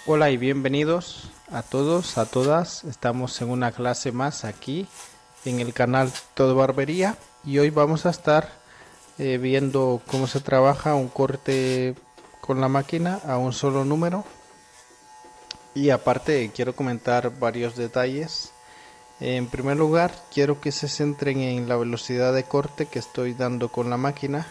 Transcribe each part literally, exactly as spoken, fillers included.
Hola y bienvenidos a todos, a todas. Estamos en una clase más aquí en el canal Todo Barbería y hoy vamos a estar eh, viendo cómo se trabaja un corte con la máquina a un solo número, y aparte quiero comentar varios detalles. En primer lugar, quiero que se centren en la velocidad de corte que estoy dando con la máquina.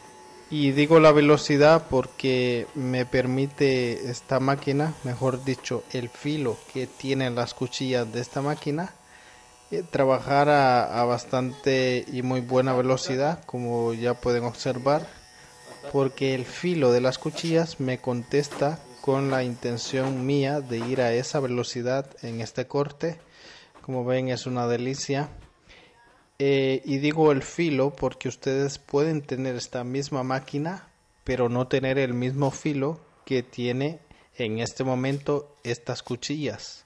Y digo la velocidad porque me permite esta máquina, mejor dicho, el filo que tienen las cuchillas de esta máquina, eh, trabajar a, a bastante y muy buena velocidad, como ya pueden observar, porque el filo de las cuchillas me contesta con la intención mía de ir a esa velocidad en este corte. Como ven, es una delicia. Eh, y digo el filo porque ustedes pueden tener esta misma máquina, pero no tener el mismo filo que tiene en este momento estas cuchillas.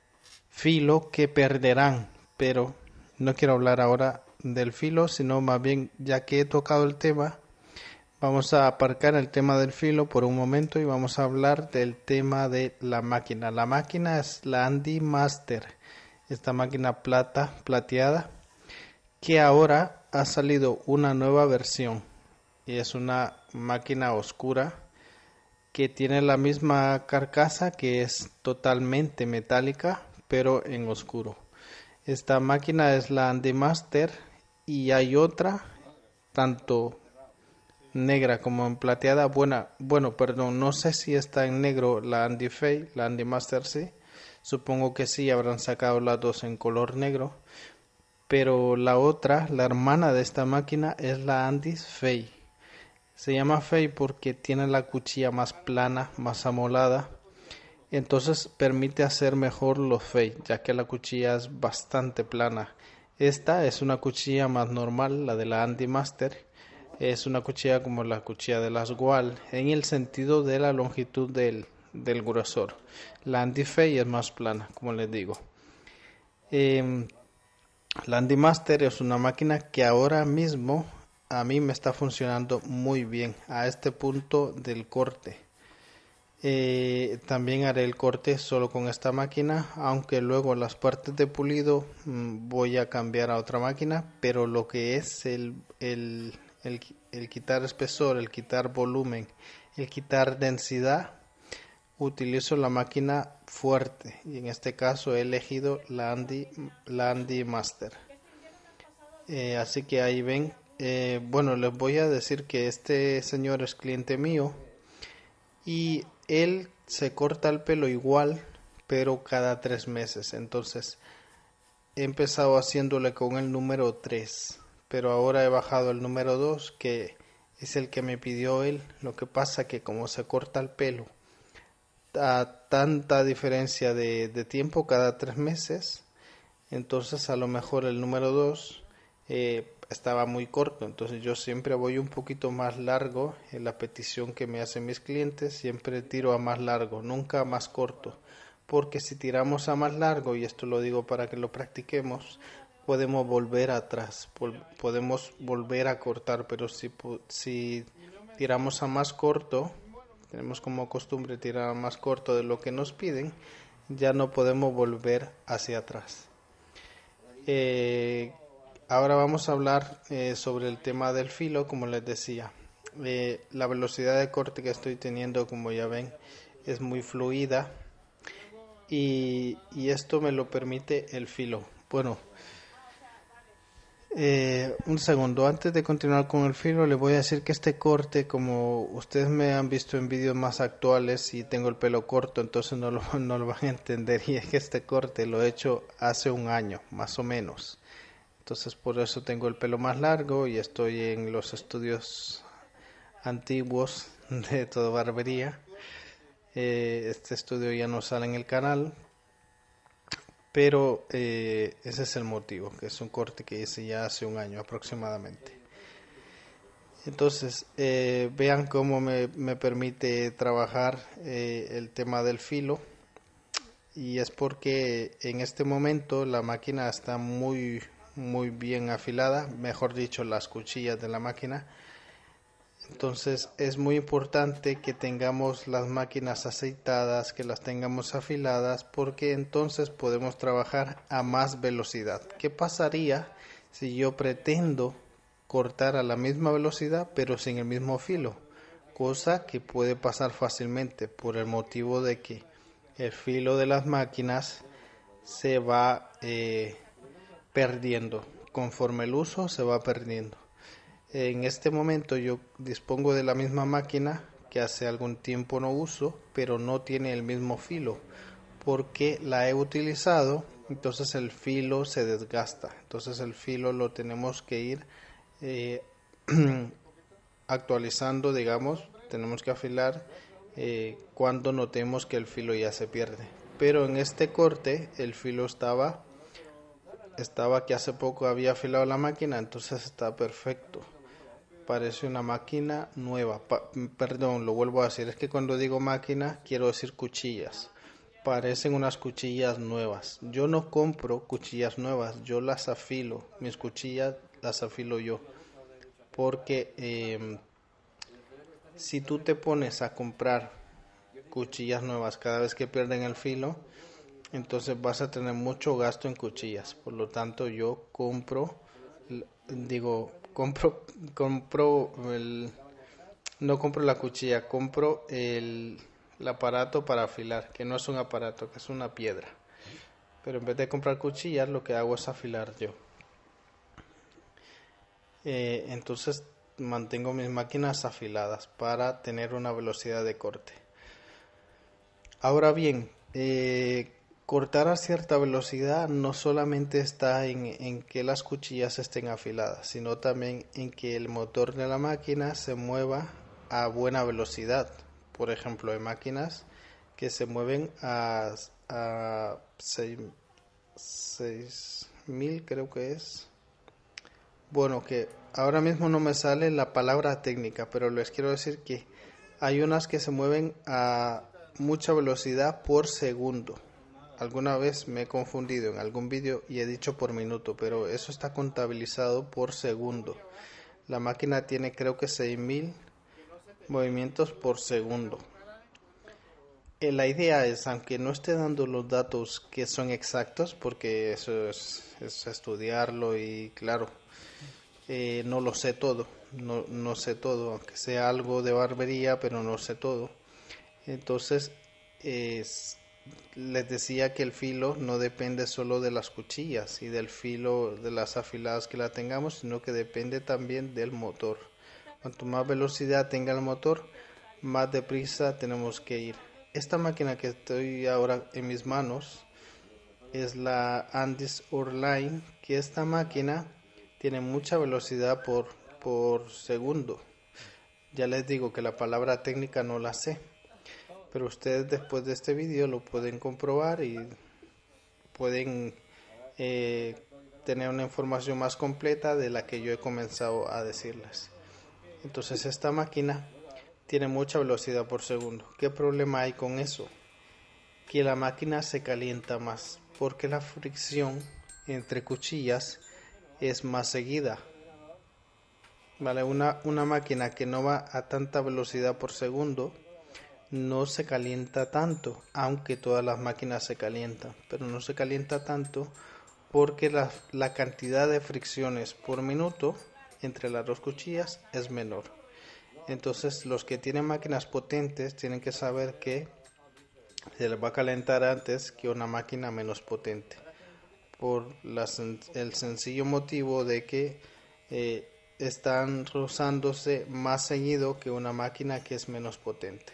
Filo que perderán, pero no quiero hablar ahora del filo, sino más bien, ya que he tocado el tema, vamos a aparcar el tema del filo por un momento y vamos a hablar del tema de la máquina. La máquina es la Handy Master, esta máquina plata, plateada, que ahora ha salido una nueva versión y es una máquina oscura que tiene la misma carcasa, que es totalmente metálica pero en oscuro. Esta máquina es la Handy Master y hay otra tanto negra como en plateada. Buena, bueno, perdón, no sé si está en negro la Handy Fei, la Handy Master sí. Supongo que sí, habrán sacado las dos en color negro. Pero la otra, la hermana de esta máquina, es la Handy Fei. Se llama Fei porque tiene la cuchilla más plana, más amolada. Entonces permite hacer mejor los Fei, ya que la cuchilla es bastante plana. Esta es una cuchilla más normal, la de la Handy Master. Es una cuchilla como la cuchilla de las Gual, en el sentido de la longitud del, del grosor. La Handy Fei es más plana, como les digo. Eh, La Handy Master es una máquina que ahora mismo a mí me está funcionando muy bien a este punto del corte. Eh, también haré el corte solo con esta máquina, aunque luego las partes de pulido mmm, voy a cambiar a otra máquina, pero lo que es el, el, el, el quitar espesor, el quitar volumen, el quitar densidad, utilizo la máquina fuerte y en este caso he elegido la Handy, la Handy Master. Eh, así que ahí ven. Eh, bueno, les voy a decir que este señor es cliente mío y él se corta el pelo igual, pero cada tres meses. Entonces he empezado haciéndole con el número tres, pero ahora he bajado el número dos, que es el que me pidió él. Lo que pasa que como se corta el pelo a tanta diferencia de, de tiempo cada tres meses, entonces a lo mejor el número dos eh, estaba muy corto. Entonces yo siempre voy un poquito más largo en la petición que me hacen mis clientes. Siempre tiro a más largo, nunca a más corto, porque si tiramos a más largo, y esto lo digo para que lo practiquemos, podemos volver atrás, vol podemos volver a cortar. Pero si, si tiramos a más corto, tenemos como costumbre tirar más corto de lo que nos piden, ya no podemos volver hacia atrás. Eh, ahora vamos a hablar eh, sobre el tema del filo, como les decía. Eh, la velocidad de corte que estoy teniendo, como ya ven, es muy fluida y, y esto me lo permite el filo. Bueno, Eh, un segundo, antes de continuar con el filo, les voy a decir que este corte, como ustedes me han visto en vídeos más actuales y tengo el pelo corto, entonces no lo, no lo van a entender, y es que este corte lo he hecho hace un año, más o menos. Entonces por eso tengo el pelo más largo y estoy en los estudios antiguos de Todo Barbería. Eh, este estudio ya no sale en el canal, pero eh, ese es el motivo, que es un corte que hice ya hace un año aproximadamente. Entonces eh, vean cómo me, me permite trabajar eh, el tema del filo, y es porque en este momento la máquina está muy muy bien afilada, mejor dicho, las cuchillas de la máquina Entonces es muy importante que tengamos las máquinas aceitadas, que las tengamos afiladas, porque entonces podemos trabajar a más velocidad. ¿Qué pasaría si yo pretendo cortar a la misma velocidad pero sin el mismo filo? Cosa que puede pasar fácilmente por el motivo de que el filo de las máquinas se va eh, perdiendo. Conforme el uso se va perdiendo. En este momento yo dispongo de la misma máquina que hace algún tiempo no uso, pero no tiene el mismo filo porque la he utilizado, entonces el filo se desgasta. Entonces el filo lo tenemos que ir eh, actualizando, digamos, tenemos que afilar eh, cuando notemos que el filo ya se pierde. Pero en este corte el filo estaba estaba que hace poco había afilado la máquina, entonces está perfecto. Parece una máquina nueva. Pa perdón, lo vuelvo a decir, es que cuando digo máquina quiero decir cuchillas. Parecen unas cuchillas nuevas. Yo no compro cuchillas nuevas, yo las afilo. Mis cuchillas las afilo yo. Porque eh, si tú te pones a comprar cuchillas nuevas cada vez que pierden el filo, entonces vas a tener mucho gasto en cuchillas. Por lo tanto, yo compro, digo, compro, compro el, no compro la cuchilla, compro el, el aparato para afilar, que no es un aparato, que es una piedra. Pero en vez de comprar cuchillas, lo que hago es afilar yo. Eh, entonces mantengo mis máquinas afiladas para tener una velocidad de corte. Ahora bien, eh, cortar a cierta velocidad no solamente está en, en que las cuchillas estén afiladas, sino también en que el motor de la máquina se mueva a buena velocidad. Por ejemplo, hay máquinas que se mueven a, a seis mil, creo que es. Bueno, que ahora mismo no me sale la palabra técnica, pero les quiero decir que hay unas que se mueven a mucha velocidad por segundo. Alguna vez me he confundido en algún vídeo y he dicho por minuto, pero eso está contabilizado por segundo. La máquina tiene creo que seis mil movimientos por segundo. Eh, la idea es, aunque no esté dando los datos que son exactos, porque eso es, es estudiarlo y claro, eh, no lo sé todo, no, no sé todo, aunque sea algo de barbería, pero no sé todo. Entonces, es, les decía que el filo no depende solo de las cuchillas y del filo de las afiladas que la tengamos, sino que depende también del motor. Cuanto más velocidad tenga el motor, más deprisa tenemos que ir. Esta máquina que estoy ahora en mis manos es la Andis Orline, que esta máquina tiene mucha velocidad por, por segundo. Ya les digo que la palabra técnica no la sé, pero ustedes después de este vídeo lo pueden comprobar y pueden eh, tener una información más completa de la que yo he comenzado a decirles. Entonces esta máquina tiene mucha velocidad por segundo. ¿Qué problema hay con eso? Que la máquina se calienta más porque la fricción entre cuchillas es más seguida. Vale, una, una máquina que no va a tanta velocidad por segundo no se calienta tanto, aunque todas las máquinas se calientan, pero no se calienta tanto porque la, la cantidad de fricciones por minuto entre las dos cuchillas es menor. Entonces los que tienen máquinas potentes tienen que saber que se les va a calentar antes que una máquina menos potente, por la, el sencillo motivo de que eh, están rozándose más seguido que una máquina que es menos potente.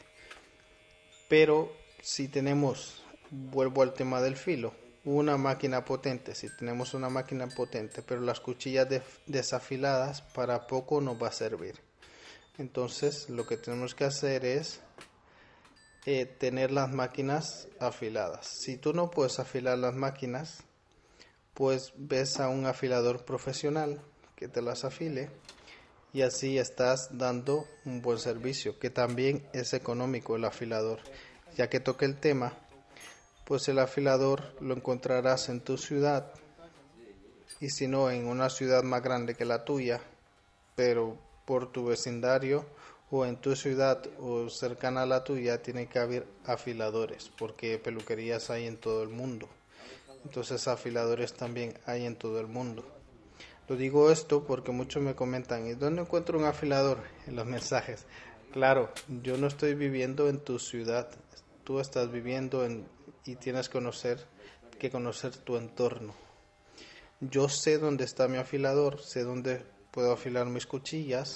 Pero si tenemos, vuelvo al tema del filo, una máquina potente, si tenemos una máquina potente, pero las cuchillas de, desafiladas, para poco nos va a servir. Entonces lo que tenemos que hacer es eh, tener las máquinas afiladas. Si tú no puedes afilar las máquinas, pues ves a un afilador profesional que te las afile y así estás dando un buen servicio, que también es económico el afilador. Ya que toque el tema, pues el afilador lo encontrarás en tu ciudad y si no en una ciudad más grande que la tuya, pero por tu vecindario o en tu ciudad o cercana a la tuya tiene que haber afiladores, porque peluquerías hay en todo el mundo. Entonces afiladores también hay en todo el mundo. Lo digo esto porque muchos me comentan, ¿y dónde encuentro un afilador? En los mensajes. Claro, yo no estoy viviendo en tu ciudad, tú estás viviendo en y tienes conocer, que conocer tu entorno. Yo sé dónde está mi afilador, sé dónde puedo afilar mis cuchillas,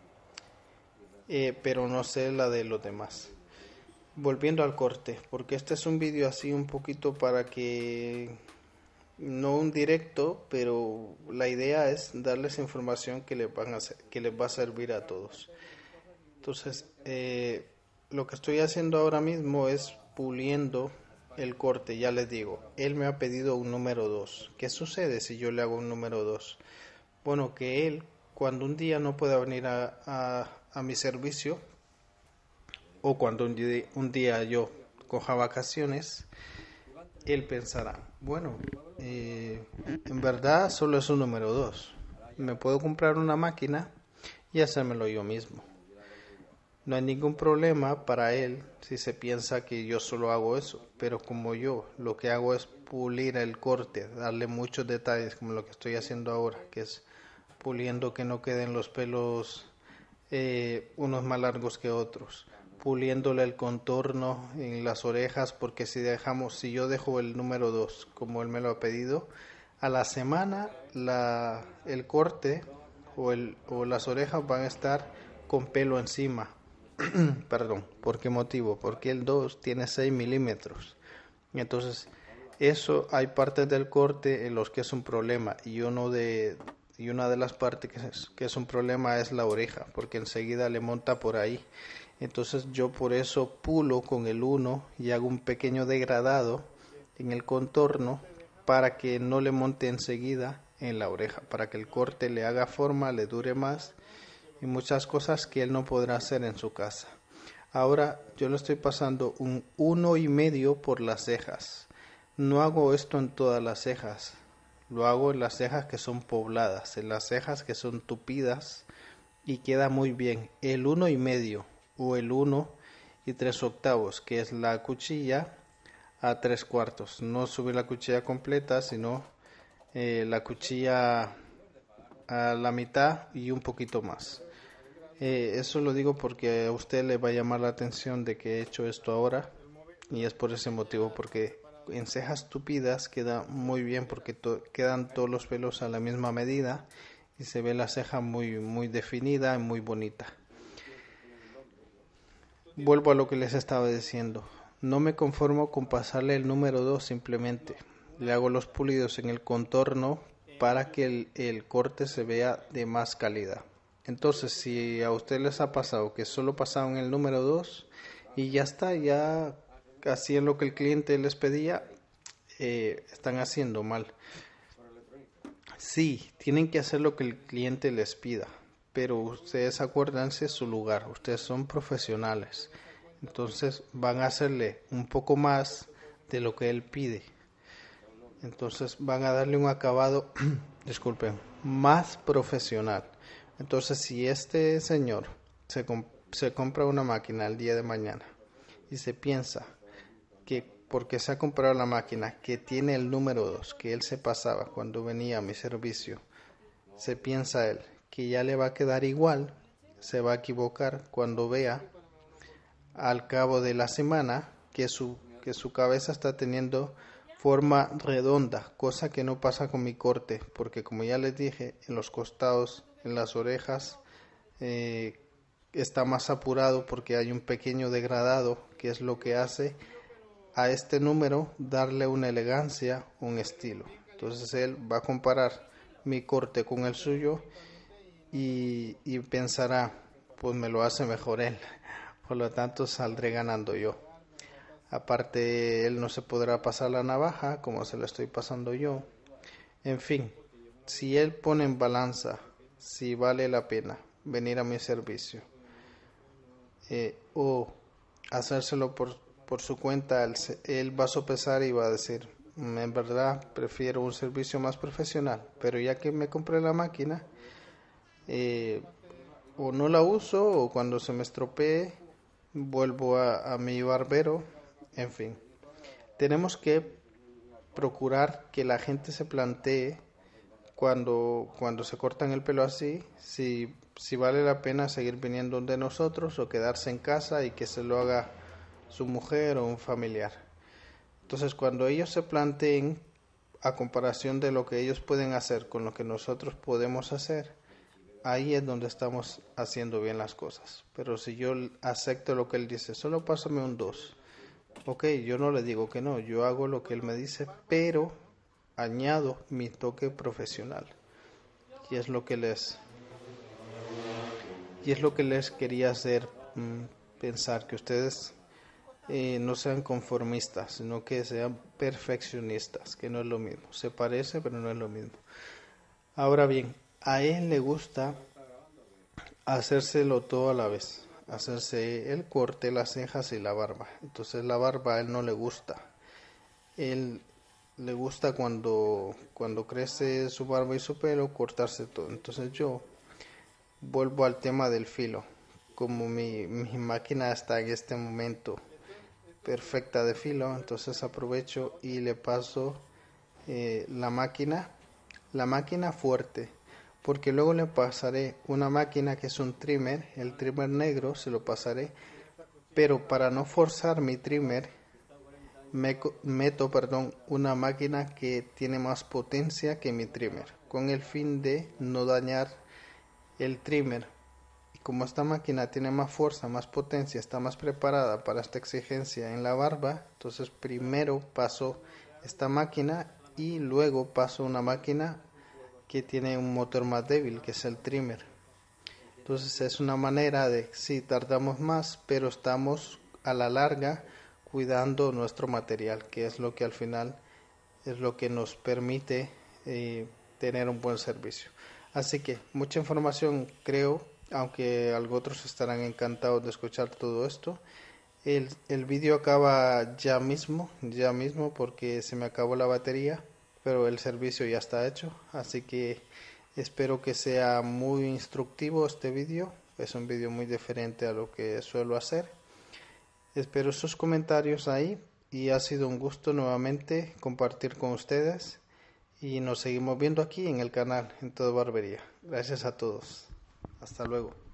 eh, pero no sé la de los demás. Volviendo al corte, porque este es un vídeo así un poquito para que, no un directo, pero la idea es darles información que les, van a, que les va a servir a todos. Entonces, eh, lo que estoy haciendo ahora mismo es puliendo el corte. Ya les digo, él me ha pedido un número dos. ¿Qué sucede si yo le hago un número dos? Bueno, que él, cuando un día no pueda venir a, a, a mi servicio, o cuando un día, un día yo coja vacaciones, él pensará, bueno, eh, en verdad solo es un número dos. Me puedo comprar una máquina y hacérmelo yo mismo. No hay ningún problema para él si se piensa que yo solo hago eso, pero como yo lo que hago es pulir el corte, darle muchos detalles como lo que estoy haciendo ahora, que es puliendo que no queden los pelos eh, unos más largos que otros, puliéndole el contorno en las orejas, porque si dejamos, si yo dejo el número dos como él me lo ha pedido, a la semana la, el corte o, el, o las orejas van a estar con pelo encima. Perdón, ¿por qué motivo? Porque el dos tiene seis milímetros. Entonces, eso hay partes del corte en los que es un problema y uno de y una de las partes que es, que es un problema es la oreja, porque enseguida le monta por ahí. Entonces, yo por eso pulo con el uno y hago un pequeño degradado en el contorno para que no le monte enseguida en la oreja, para que el corte le haga forma, le dure más y muchas cosas que él no podrá hacer en su casa. Ahora yo le estoy pasando un uno y medio por las cejas. No hago esto en todas las cejas, lo hago en las cejas que son pobladas, en las cejas que son tupidas y queda muy bien. El uno y medio o el uno y tres octavos, que es la cuchilla a tres cuartos. No subir la cuchilla completa, sino eh, la cuchilla a la mitad y un poquito más. Eh, eso lo digo porque a usted le va a llamar la atención de que he hecho esto ahora y es por ese motivo, porque en cejas tupidas queda muy bien porque to quedan todos los pelos a la misma medida y se ve la ceja muy, muy definida y muy bonita. Vuelvo a lo que les estaba diciendo. No me conformo con pasarle el número dos simplemente. Le hago los pulidos en el contorno para que el, el corte se vea de más calidad. Entonces, si a ustedes les ha pasado que solo pasaron el número dos y ya está, ya hacían lo que el cliente les pedía, eh, están haciendo mal. Sí, tienen que hacer lo que el cliente les pida, pero ustedes acuérdense su lugar, ustedes son profesionales, entonces van a hacerle un poco más de lo que él pide. Entonces van a darle un acabado, disculpen, más profesional. Entonces, si este señor se, comp se compra una máquina el día de mañana y se piensa que porque se ha comprado la máquina que tiene el número dos, que él se pasaba cuando venía a mi servicio, se piensa él que ya le va a quedar igual, se va a equivocar cuando vea al cabo de la semana que su, que su cabeza está teniendo forma redonda, cosa que no pasa con mi corte, porque como ya les dije, en los costados, en las orejas, eh, está más apurado porque hay un pequeño degradado, que es lo que hace a este número darle una elegancia, un estilo. Entonces él va a comparar mi corte con el suyo y, y pensará, pues me lo hace mejor él, por lo tanto saldré ganando yo. Aparte, él no se podrá pasar la navaja como se la estoy pasando yo. En fin, si él pone en balanza si vale la pena venir a mi servicio eh, o hacérselo por, por su cuenta, él, él va a sopesar y va a decir, en verdad prefiero un servicio más profesional, pero ya que me compré la máquina, eh, o no la uso o cuando se me estropee vuelvo a, a mi barbero. En fin, tenemos que procurar que la gente se plantee cuando, cuando se cortan el pelo así, si, si vale la pena seguir viniendo de nosotros o quedarse en casa y que se lo haga su mujer o un familiar. Entonces, cuando ellos se planteen a comparación de lo que ellos pueden hacer con lo que nosotros podemos hacer, ahí es donde estamos haciendo bien las cosas. Pero si yo acepto lo que él dice, solo pásame un dos, ok, yo no le digo que no, yo hago lo que él me dice, pero añado mi toque profesional. Y es lo que les y es lo que les quería hacer mmm, pensar, que ustedes eh, no sean conformistas, sino que sean perfeccionistas, que no es lo mismo. Se parece, pero no es lo mismo. Ahora bien, a él le gusta hacérselo todo a la vez, hacerse el corte, las cejas y la barba. Entonces la barba a él no le gusta. Él le gusta cuando, cuando crece su barba y su pelo, cortarse todo. Entonces yo vuelvo al tema del filo. Como mi, mi máquina está en este momento perfecta de filo, entonces aprovecho y le paso eh, la máquina, la máquina fuerte, porque luego le pasaré una máquina que es un trimmer, el trimmer negro se lo pasaré, pero para no forzar mi trimmer, me meto perdón, una máquina que tiene más potencia que mi trimmer, con el fin de no dañar el trimmer. Y como esta máquina tiene más fuerza, más potencia, está más preparada para esta exigencia en la barba, entonces primero paso esta máquina y luego paso una máquina que tiene un motor más débil, que es el trimmer. Entonces es una manera de, sí, tardamos más, pero estamos a la larga cuidando nuestro material, que es lo que al final es lo que nos permite eh, tener un buen servicio. Así que mucha información, creo, aunque algunos otros estarán encantados de escuchar todo esto. El, el vídeo acaba ya mismo, ya mismo porque se me acabó la batería, pero el servicio ya está hecho, así que espero que sea muy instructivo este vídeo. Es un vídeo muy diferente a lo que suelo hacer. Espero sus comentarios ahí y ha sido un gusto nuevamente compartir con ustedes y nos seguimos viendo aquí en el canal en Todo Barbería. Gracias a todos. Hasta luego.